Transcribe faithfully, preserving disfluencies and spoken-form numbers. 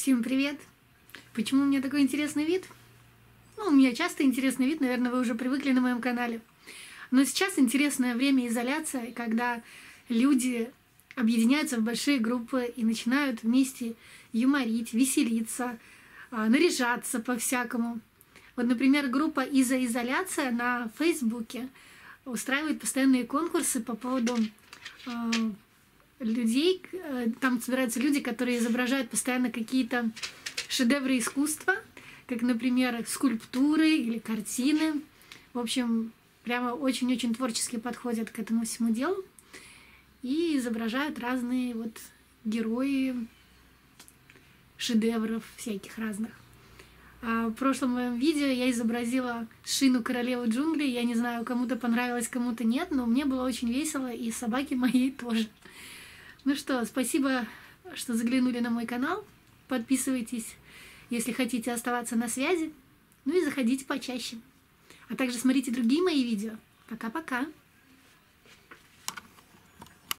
Всем привет! Почему у меня такой интересный вид? Ну, у меня часто интересный вид, наверное, вы уже привыкли на моем канале. Но сейчас интересное время изоляции, когда люди объединяются в большие группы и начинают вместе юморить, веселиться, наряжаться по-всякому. Вот, например, группа «Изоизоляция» на Фейсбуке устраивает постоянные конкурсы по поводу э, людей. Там собираются люди, которые изображают постоянно какие-то шедевры искусства, как, например, скульптуры или картины. В общем, прямо очень-очень творчески подходят к этому всему делу и изображают разные вот герои шедевров всяких разных. А в прошлом моем видео я изобразила Шину, королеву джунглей. Я не знаю, кому-то понравилось, кому-то нет, но мне было очень весело, и собаке моей тоже. Ну что, спасибо, что заглянули на мой канал. Подписывайтесь, если хотите оставаться на связи. Ну и заходите почаще. А также смотрите другие мои видео. Пока-пока!